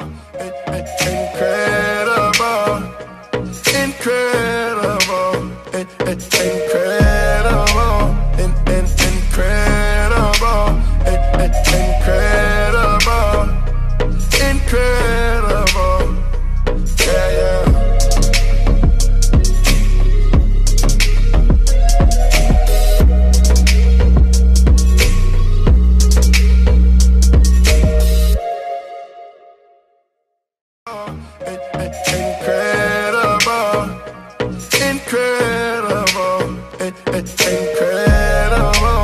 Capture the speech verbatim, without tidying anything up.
Incredible, incredible, in, in, incredible, in, in, incredible, in, in, incredible, incredible, yeah, yeah. Incredible, incredible, incredible.